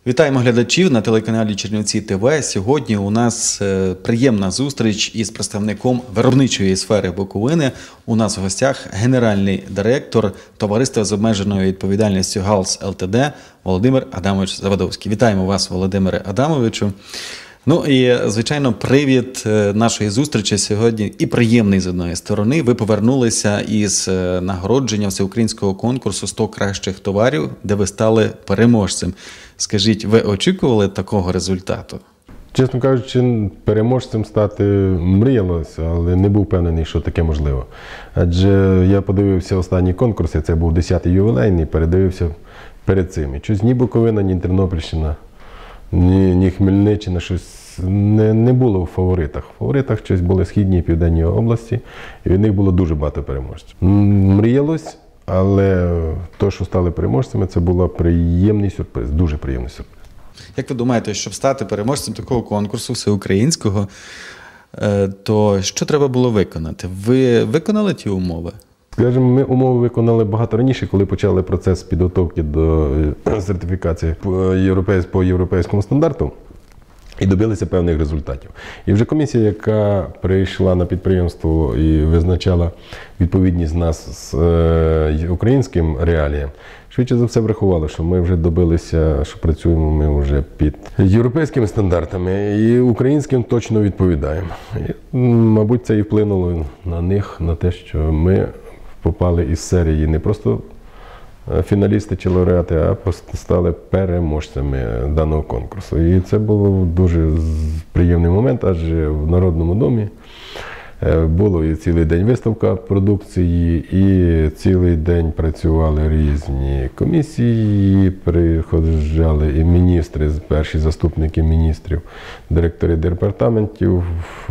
Вітаємо глядачів на телеканалі Чернівці ТВ. Сьогодні у нас приємна зустріч із представником виробничої сфери Буковини. У нас в гостях генеральний директор товариства з обмеженою відповідальністю «Галс ЛТД» Володимир Адамович Завадовський. Вітаємо вас, Володимире Адамовичу. Ну і, звичайно, привід нашої зустрічі сьогодні і приємний з одної сторони. Ви повернулися із нагородження всеукраїнського конкурсу «100 кращих товарів», де ви стали переможцем. Скажіть, ви очікували такого результату? Чесно кажучи, переможцем стати мріялося, але не був впевнений, що таке можливо. Адже я подивився останні конкурси, це був 10-й ювілейний, передивився перед цим. І щось ні Буковина, ні Тернопільщина, ні Хмельниччина, щось не було в фаворитах. В фаворитах щось були східні і південні області, і від них було дуже багато переможців. Мріялось, але то, що стали переможцями, це був приємний сюрприз, дуже приємний сюрприз. Як ви думаєте, щоб стати переможцем такого конкурсу всеукраїнського, то що треба було виконати? Ви виконали ті умови? Скажімо, ми умови виконали багато раніше, коли почали процес підготовки до сертифікації по європейському стандарту і добилися певних результатів. І вже комісія, яка прийшла на підприємство і визначала відповідність нас з українським реаліям, швидше за все врахували, що ми вже добилися, що працюємо ми вже під європейськими стандартами і українським точно відповідаємо. І, мабуть, це і вплинуло на них, на те, що ми попали із серії не просто фіналісти чи лауреати, а просто стали переможцями даного конкурсу. І це був дуже приємний момент, адже в Народному домі було і цілий день виставка продукції, і цілий день працювали різні комісії, приходили і міністри, перші заступники міністрів, директори департаментів,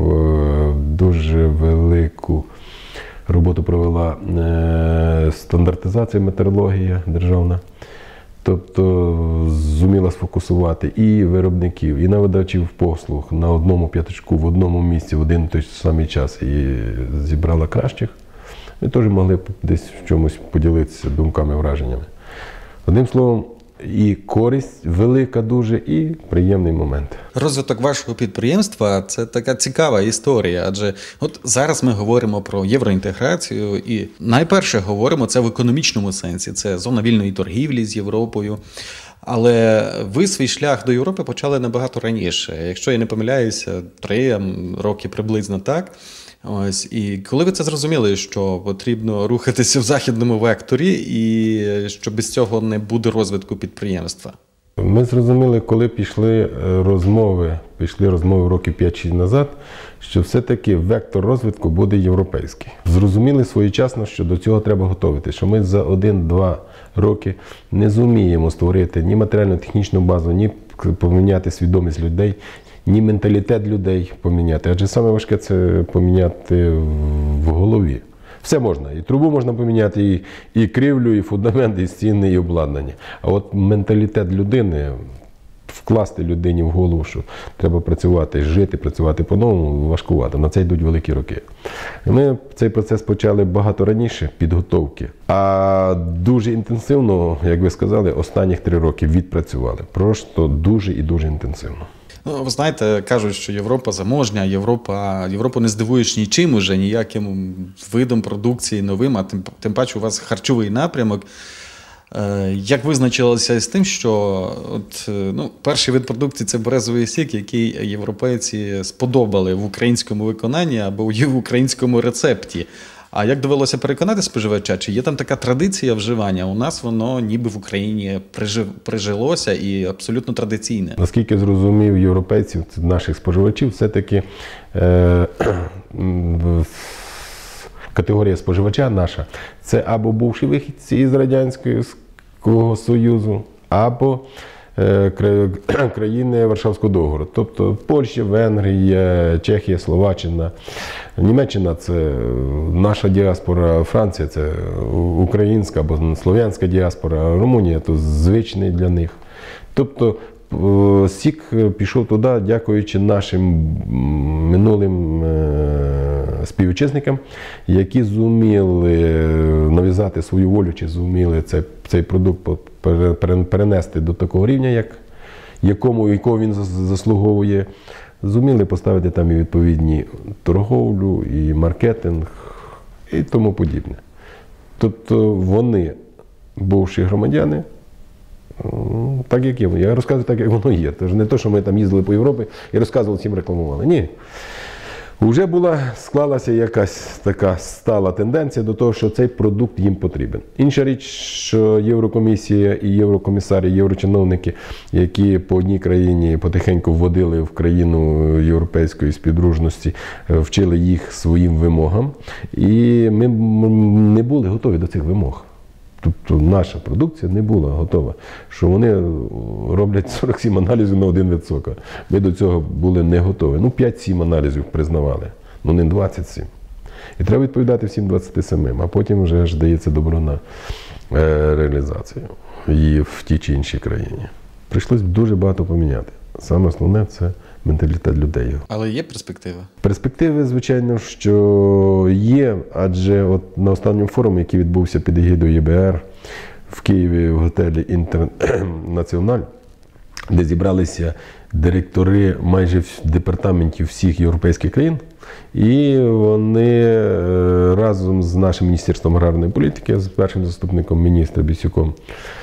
дуже велику роботу провела стандартизація, метрологія державна. Тобто зуміла сфокусувати і виробників, і навидавачів послуг на одному п'ятачку, в одному місці, в один той самий час і зібрала кращих. Ми теж могли десь в чомусь поділитися думками, враженнями. Одним словом, і користь велика дуже, і приємний момент. Розвиток вашого підприємства – це така цікава історія, адже от зараз ми говоримо про євроінтеграцію і найперше говоримо це в економічному сенсі, це зона вільної торгівлі з Європою. Але ви свій шлях до Європи почали набагато раніше. Якщо я не помиляюся, 3 роки приблизно так. Ось, і коли ви це зрозуміли, що потрібно рухатися в західному векторі і що без цього не буде розвитку підприємства? Ми зрозуміли, коли пішли розмови років 5-6 назад, що все-таки вектор розвитку буде європейський. Зрозуміли своєчасно, що до цього треба готуватися, що ми за 1-2 роки не зуміємо створити ні матеріально-технічну базу, ні поміняти свідомість людей, ні менталітет людей поміняти. Адже саме важке – це поміняти в голові. Все можна. І трубу можна поміняти, і кривлю, і фундамент, і стіни, і обладнання. А от менталітет людини, вкласти людині в голову, що треба працювати, жити, працювати по-новому, важкувато. На це йдуть великі роки. Ми цей процес почали багато раніше, підготовки. А дуже інтенсивно, як ви сказали, останніх 3 роки відпрацювали. Просто дуже і дуже інтенсивно. Ну, ви знаєте, кажуть, що Європа заможня, Європу не здивуєш нічим уже, ніяким видом продукції новим, а тим паче у вас харчовий напрямок. Як визначилося з тим, що перший вид продукції – це березовий сік, який європейці сподобали в українському виконанні або в українському рецепті. А як довелося переконати споживача, чи є там така традиція вживання? У нас воно ніби в Україні прижилося і абсолютно традиційне. Наскільки зрозумів європейців, наших споживачів, все-таки категорія споживача наша – це або бувші вихідці із Радянського Союзу, або країни Варшавського договору. Тобто Польща, Венгрія, Чехія, Словаччина, Німеччина – це наша діаспора, Франція – це українська або слов'янська діаспора, Румунія – то звичний для них. Тобто сік пішов туди, дякуючи нашим минулим співвітчизникам, які зуміли нав'язати свою волю, чи зуміли цей продукт перенести до такого рівня, як якого він заслуговує. Зуміли поставити там і відповідні торговлю, і маркетинг, і тому подібне. Тобто вони, бувші громадяни, так як є. Я розказую так, як воно є. Тож не те, що ми там їздили по Європі і розказували, всім рекламували. Ні. Вже склалася якась така стала тенденція до того, що цей продукт їм потрібен. Інша річ, що Єврокомісія і єврокомісарі, єврочиновники, які по одній країні потихеньку вводили в країну європейської співдружності, вчили їх своїм вимогам. І ми не були готові до цих вимог. Тобто наша продукція не була готова, що вони роблять 47 аналізів на 1%. Ми до цього були не готові. 5-7 аналізів признавали, не 27. І треба відповідати всім 27, а потім вже ж дається добро на реалізацію її в тій чи іншій країні. Прийшлось дуже багато поміняти. Саме основне – це менталітет людей. Але є перспективи? Перспективи, звичайно, що є, адже от на останньому форумі, який відбувся під егідою ЄБР в Києві в готелі «Інтернаціональ», де зібралися директори майже департаментів всіх європейських країн, і вони разом з нашим Міністерством аграрної політики, з першим заступником міністра Бісюком,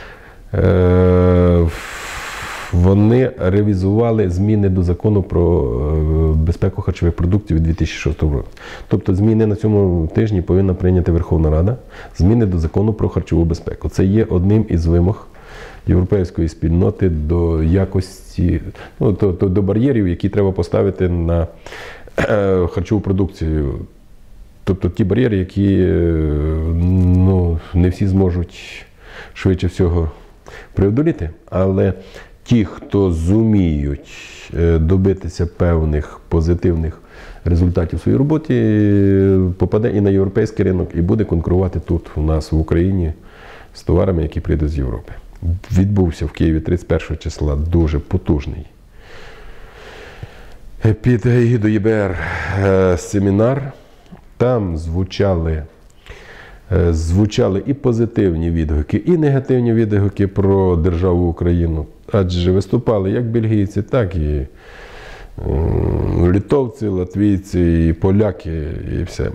вони ревізували зміни до закону про безпеку харчових продуктів від 2006 року. Тобто зміни на цьому тижні повинна прийняти Верховна Рада, зміни до закону про харчову безпеку. Це є одним із вимог європейської спільноти до якості, до бар'єрів, які треба поставити на харчову продукцію. Тобто ті бар'єри, які не всі зможуть швидше всього преодоліти, але ті, хто зуміють добитися певних позитивних результатів в своїй роботі, попаде і на європейський ринок, і буде конкурувати тут, у нас, в Україні, з товарами, які прийдуть з Європи. Відбувся в Києві 31 числа дуже потужний під егідою ЄБР семінар. Там звучали і позитивні відгуки, і негативні відгуки про державу Україну. Адже виступали як бельгійці, так і литовці, латвійці, і поляки, і все.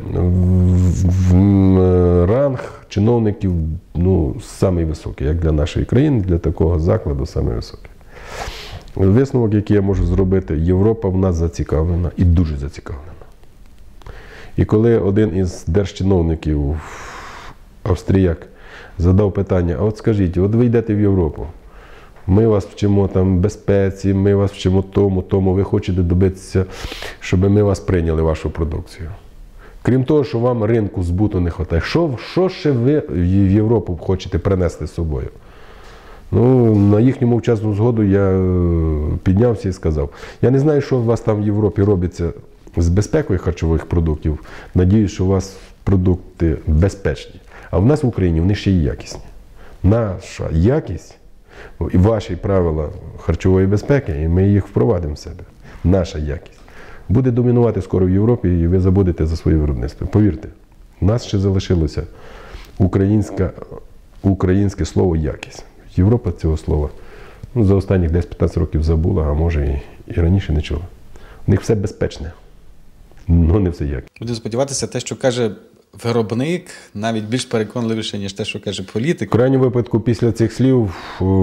Ранг чиновників самий високий, як для нашої країни, для такого закладу самий високий. Висновок, який я можу зробити, Європа в нас зацікавлена і дуже зацікавлена. І коли один із держчиновників, австріяк, задав питання: а от скажіть, от ви йдете в Європу, ми вас вчимо там безпеці, ми вас вчимо тому, ви хочете добитися, щоб ми вас прийняли, вашу продукцію. Крім того, що вам ринку збуту не вистачає, що ще ви в Європу хочете принести з собою? На їхню мовчазну згоду я піднявся і сказав: я не знаю, що у вас там в Європі робиться з безпекою харчових продуктів. Надіюсь, що у вас продукти безпечні. А в нас в Україні вони ще й якісні. Наша якість і ваші правила харчової безпеки, і ми їх впровадимо в себе. Наша якість буде домінувати скоро в Європі, і ви забудете за своє виробництво. Повірте, в нас ще залишилося українське слово «якість». Європа цього слова за останніх 10-15 років забула, а може і раніше не чула. У них все безпечне, але не все якісне. Буду сподіватися, те, що каже виробник, навіть більш переконливіше, ніж те, що каже політик. В крайньому випадку після цих слів,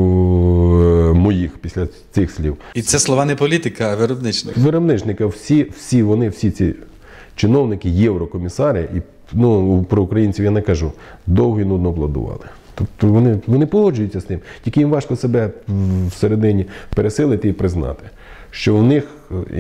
після цих слів. І це слова не політика, а виробничника. Виробничника, всі ці чиновники, єврокомісари, і про українців я не кажу, довго і нудно аплодували. Тобто вони погоджуються з тим, тільки їм важко себе всередині пересилити і признати, що у них,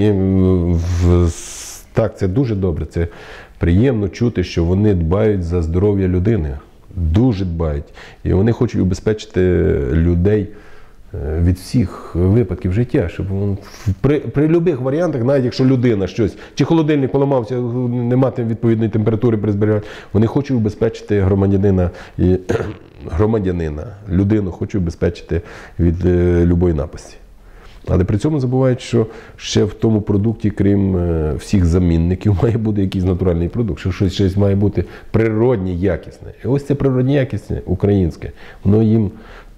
так, це дуже добре, це приємно чути, що вони дбають за здоров'я людини, дуже дбають. І вони хочуть убезпечити людей від всіх випадків життя, щоб при будь-яких варіантах, навіть якщо людина щось, чи холодильник поламався, не мати відповідної температури при зберіганні, вони хочуть убезпечити громадянина, людину хочуть убезпечити від будь-якої напасті. Але при цьому забувають, що ще в тому продукті, крім всіх замінників, має бути якийсь натуральний продукт, що щось має бути природнє, якісне. І ось це природнє, якісне, українське, воно їм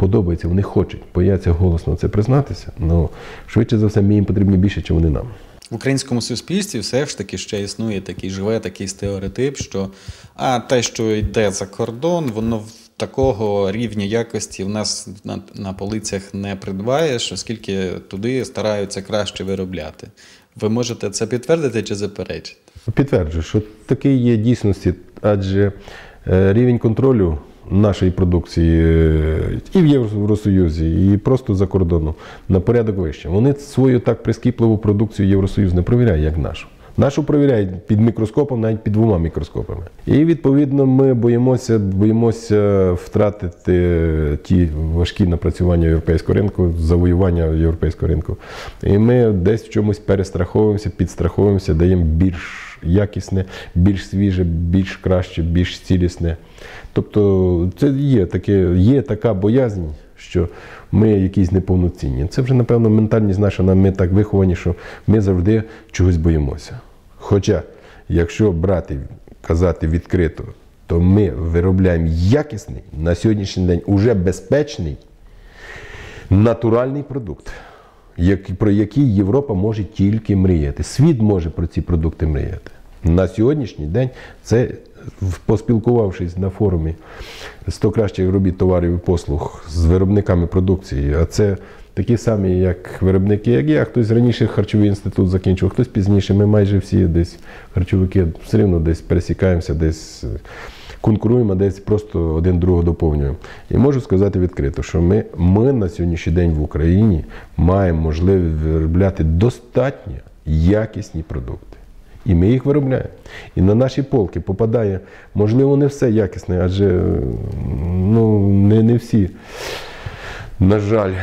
подобається, вони хочуть, бояться голосно це признатися, але швидше за все ми їм потрібні більше, ніж вони нам. В українському суспільстві все ж таки ще існує такий стереотип, що те, що йде за кордон, воно такого рівня якості в нас на полицях не придбаєш, оскільки туди стараються краще виробляти. Ви можете це підтвердити чи заперечити? Підтверджую, що таке є дійсності, адже рівень контролю нашої продукції і в Євросоюзі, і просто за кордоном на порядок вище. Вони свою так прискіпливу продукцію Євросоюз не перевіряє, як нашу. Нашу перевіряють під мікроскопом, навіть під 2 мікроскопами. І, відповідно, ми боїмося втратити ті важкі напрацювання європейського ринку, завоювання європейського ринку. І ми десь в чомусь перестраховуємося, підстраховуємося, даємо більш якісне, більш свіже, більш краще, більш цілісне. Тобто це є така боязнь, що ми якісь неповноцінні. Це вже, напевно, ментальність наша, ми так виховані, що ми завжди чогось боїмося. Хоча, якщо казати відкрито, то ми виробляємо якісний, на сьогоднішній день уже безпечний, натуральний продукт, про який Європа може тільки мріяти. Світ може про ці продукти мріяти. На сьогоднішній день це, поспілкувавшись на форумі 100 кращих робіт товарів і послуг з виробниками продукції, а це такі самі, як виробники, як я, хтось раніше харчовий інститут закінчив, хтось пізніше, ми майже всі десь харчовики все рівно десь пересікаємося, десь конкуруємо, а десь просто один другого доповнюємо. І можу сказати відкрито, що ми на сьогоднішній день в Україні маємо можливість виробляти достатньо якісні продукти. І ми їх виробляємо. І на наші полки попадає, можливо, не все якісне, адже не всі, на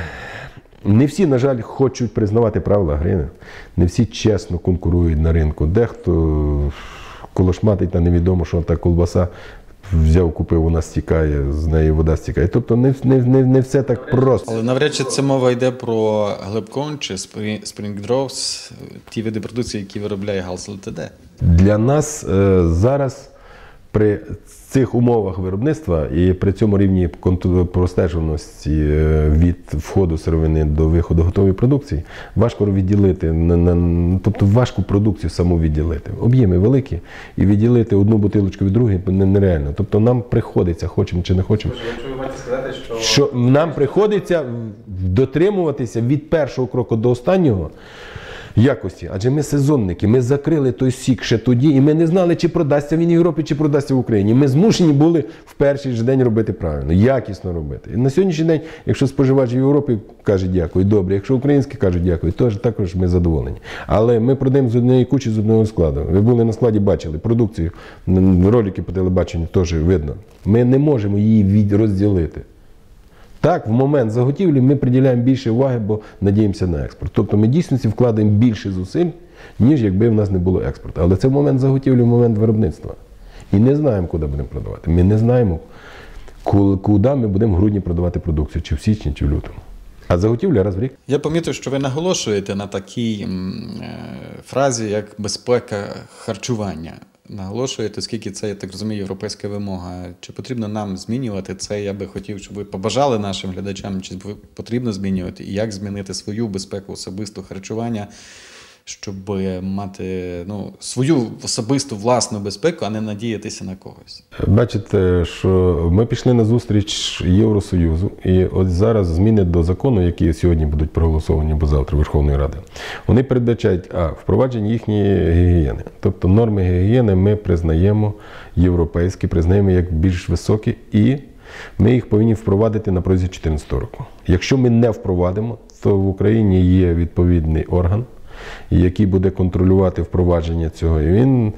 жаль, хочуть признавати правила гри. Не всі чесно конкурують на ринку. Дехто колошматить та невідомо, що та колбаса взяв, купив, вона стікає, з неї вода стікає. Тобто не все так просто. Але навряд чи це мова йде про глибкон чи Spring Drops, ті види продукції, які виробляє Галс ЛТД. Для нас зараз при цих умовах виробництва і при цьому рівні простежуваності від входу сировини до виходу готової продукції важко відділити, тобто важку продукцію саму відділити. Об'єми великі, і відділити одну бутилочку від другої нереально. Тобто нам приходиться, хочемо чи не хочемо, що нам приходиться дотримуватися від першого кроку до останнього якості. Адже ми сезонники, ми закрили той сік ще тоді, і ми не знали, чи продасться він в Європі, чи продасться в Україні. Ми змушені були в перший же день робити правильно, якісно робити. І на сьогоднішній день, якщо споживач в Європі каже дякую, добре, якщо український каже дякую, то також ми задоволені. Але ми продаємо з однієї кучі, з одного складу. Ви були на складі, бачили продукцію, ролики по телебаченню теж видно. Ми не можемо її розділити. Так, в момент заготівлі ми приділяємо більше уваги, бо надіємося на експорт. Тобто ми дійсно вкладаємо більше зусиль, ніж якби в нас не було експорту. Але це в момент заготівлі, в момент виробництва. І не знаємо, куди будемо продавати. Ми не знаємо, куди ми будемо в грудні продавати продукцію, чи в січні, чи в лютому. А заготівля раз в рік. Я помітив, що ви наголошуєте на такій фразі, як безпека харчування. Наголошуєте, оскільки це, я так розумію, європейська вимога. Чи потрібно нам змінювати це? Я би хотів, щоб ви побажали нашим глядачам, чи потрібно змінювати, і як змінити свою безпеку особистого харчування, щоб мати свою особисту власну безпеку, а не надіятися на когось. Бачите, що ми пішли на зустріч Євросоюзу, і от зараз зміни до закону, які сьогодні будуть проголосовані, бо завтра Верховної Ради, вони передбачають впровадження їхньої гігієни. Тобто норми гігієни ми признаємо європейські, признаємо як більш високі, і ми їх повинні впровадити на протязі 2014 року. Якщо ми не впровадимо, то в Україні є відповідний орган, який буде контролювати впровадження цього, і він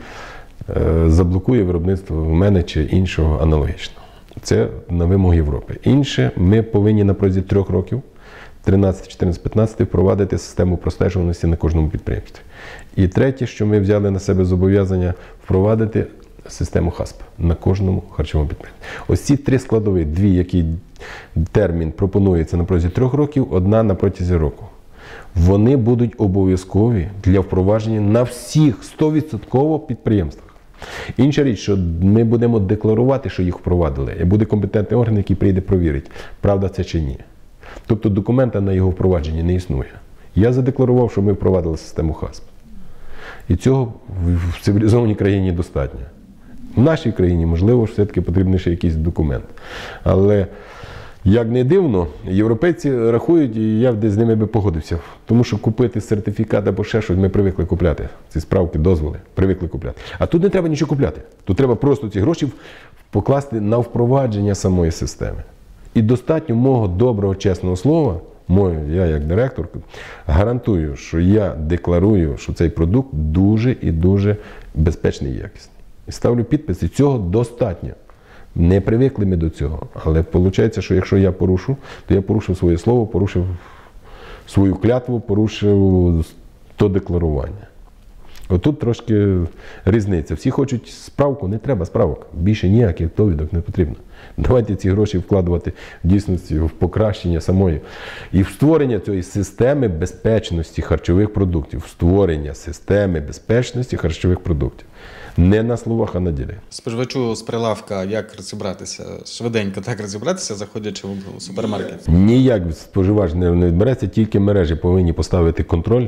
заблокує виробництво в мене чи іншого аналогічного. Це на вимогу Європи. Інше, ми повинні на протязі 3 років, 13, 14, 15, впровадити систему простежуваності на кожному підприємстві. І третє, що ми взяли на себе зобов'язання, впровадити систему ХАСП на кожному харчовому підприємстві. Ось ці 3 складові, 2, які термін пропонується на протязі 3 років, 1 на протязі року. Вони будуть обов'язкові для впровадження на всіх 100% підприємствах. Інша річ, що ми будемо декларувати, що їх впровадили, і буде компетентний орган, який прийде провірить, правда це чи ні. Тобто документа на його впровадження не існує. Я задекларував, що ми впровадили систему ХАСП. І цього в цивілізованій країні достатньо. В нашій країні, можливо, все-таки потрібен ще якийсь документ. Але, як не дивно, європейці рахують, і я десь з ними би погодився. Тому що купити сертифікат або ще щось ми привикли купляти. Ці справки, дозволи, привикли купляти. А тут не треба нічого купляти. Тут треба просто ці гроші покласти на впровадження самої системи. І достатньо мого доброго, чесного слова, я як директор, гарантую, що я декларую, що цей продукт дуже і дуже безпечний і якісний. І ставлю підпис, і цього достатньо. Не привикли ми до цього. Але виходить, що якщо я порушу, то я порушив своє слово, порушив свою клятву, порушив то декларування. Отут трошки різниця. Всі хочуть справку, не треба справок. Більше ніяких довідок не потрібно. Давайте ці гроші вкладувати в дійсності, в покращення самої. І в створення цієї системи безпечності харчових продуктів. В створення системи безпечності харчових продуктів. Не на словах, а на ділі. Споживачу з прилавка як розібратися? Швиденько так розібратися, заходячи в супермаркет? Ніяк споживач не відбереться, тільки мережі повинні поставити контроль.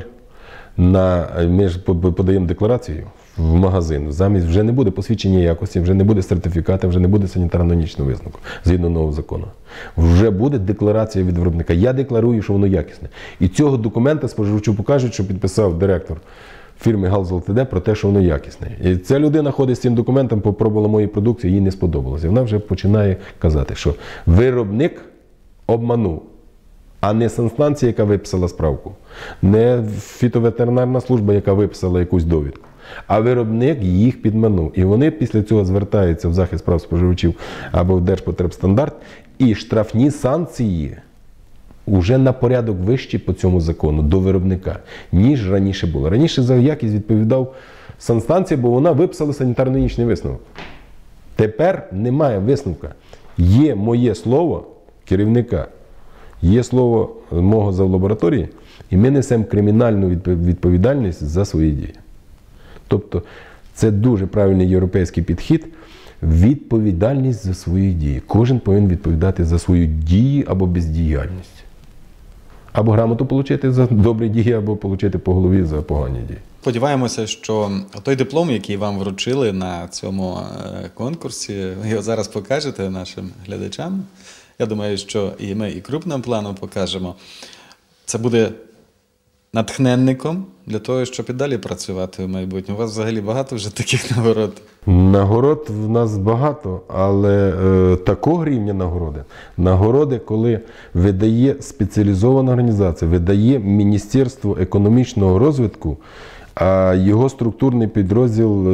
Ми ж подаємо декларацію в магазин. Замість вже не буде посвідчення якості, вже не буде сертифіката, вже не буде санітарно-гігієнічного висновку, згідно нового закону. Вже буде декларація від виробника. Я декларую, що воно якісне. І цього документа споживачу покажуть, що підписав директор фірми «Галз ЛТД» про те, що воно якісне. І ця людина ходить з цим документом, попробувала мої продукції, їй не сподобалося. І вона вже починає казати, що виробник обманув. А не санстанція, яка виписала справку, не фітоветеринарна служба, яка виписала якусь довідку, а виробник їх підманув. І вони після цього звертаються в захист прав споживачів або в Держпотребстандарт, і штрафні санкції вже на порядок вищі по цьому закону до виробника, ніж раніше було. Раніше за якість відповідав санстанція, бо вона виписала санітарно-гігієнічний висновок. Тепер немає висновка. Є моє слово керівника, є слово мого завлабораторії, і ми несемо кримінальну відповідальність за свої дії. Тобто це дуже правильний європейський підхід – відповідальність за свої дії. Кожен повинен відповідати за свою дію або бездіяльність. Або грамоту отримати за добрі дії, або отримати по голові за погані дії. Сподіваємося, що той диплом, який вам вручили на цьому конкурсі, ви його зараз покажете нашим глядачам. Я думаю, що і ми і крупним планом покажемо. Це буде натхненником для того, щоб і далі працювати в майбутньому. У вас взагалі багато вже таких нагород? Нагород в нас багато, але такого рівня нагороди, коли видає спеціалізована організація, видає Міністерство економічного розвитку, а його структурний підрозділ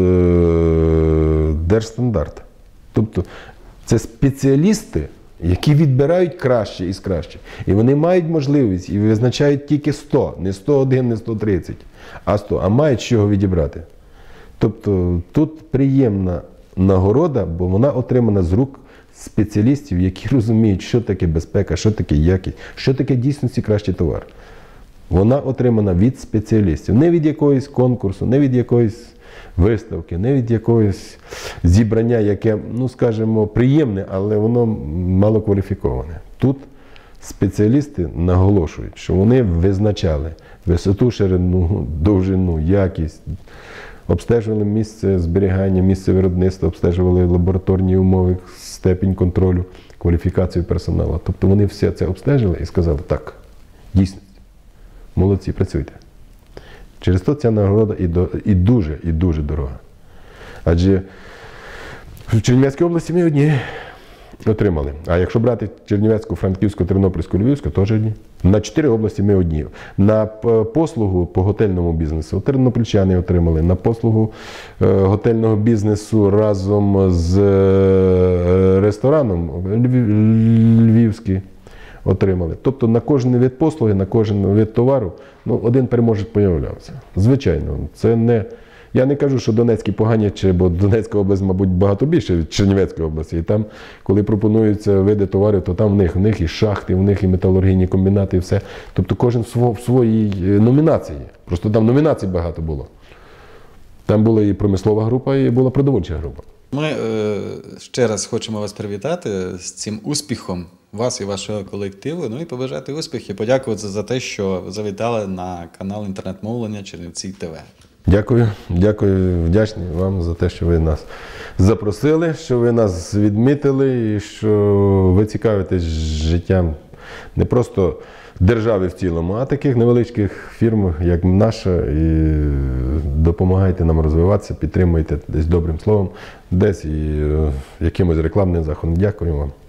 Держстандарт. Тобто це спеціалісти, які відбирають краще із краще. І вони мають можливість і визначають тільки 100, не 101, не 130, а 100, а мають з чого відібрати. Тобто тут приємна нагорода, бо вона отримана з рук спеціалістів, які розуміють, що таке безпека, що таке якість, що таке дійсності кращий товар. Вона отримана від спеціалістів, не від якогось конкурсу, не від якоїсь виставки, не від якогось зібрання, яке, ну скажімо, приємне, але воно малокваліфіковане. Тут спеціалісти наголошують, що вони визначали висоту, ширину, довжину, якість, обстежували місце зберігання, місце виробництва, обстежували лабораторні умови, степінь контролю, кваліфікацію персоналу. Тобто вони все це обстежили і сказали, так, дійсність, молодці, працюйте. Через то ця нагорода і дуже дорога. Адже в Чернівецькій області ми одні отримали. А якщо брати Чернівецьку, Франківську, Тернопільську, Львівську, теж одні. На 4 області ми одні. На послугу по готельному бізнесу тернопільчани отримали. На послугу готельного бізнесу разом з рестораном львівський отримали. Тобто на кожен вид послуги, на кожен вид товару один переможець появлявся. Звичайно, це не... Я не кажу, що Донецькі погані, бо Донецька область, мабуть, багато більше від Чернівецької області. І там, коли пропонуються види товарів, то там в них і шахти, в них і металургійні комбінати, і все. Тобто кожен в своїй номінації. Просто там номінацій багато було. Там була і промислова група, і була продовольча група. Ми ще раз хочемо вас привітати з цим успіхом, вас і вашого колективу, ну і побажати успіхів, подякувати за те, що завітали на канал інтернет-мовлення Чернівці ТВ. Дякую, вдячний вам за те, що ви нас запросили, що ви нас відмітили і що ви цікавитесь життям не просто держави в цілому, а таких невеличких фірм, як наша, і допомагайте нам розвиватися, підтримуйте десь добрим словом, десь і якимось рекламним заходом. Дякую вам.